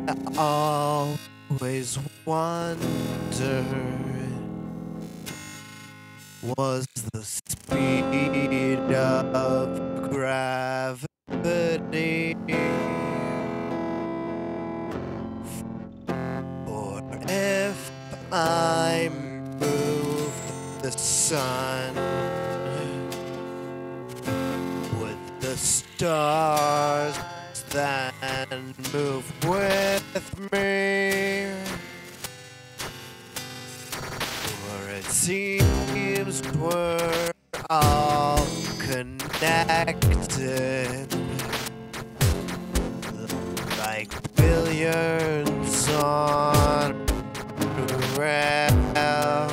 always wondered was the speed of gravity. For if I move the sun, would the stars then move with me? For it seems we're all connected, like billiards on a rail.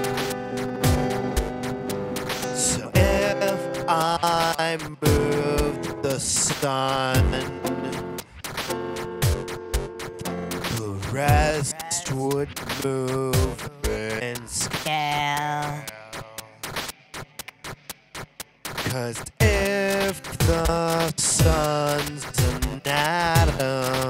So if I moved the sun, the rest would move in scale. 'Cause if the sun's an atom,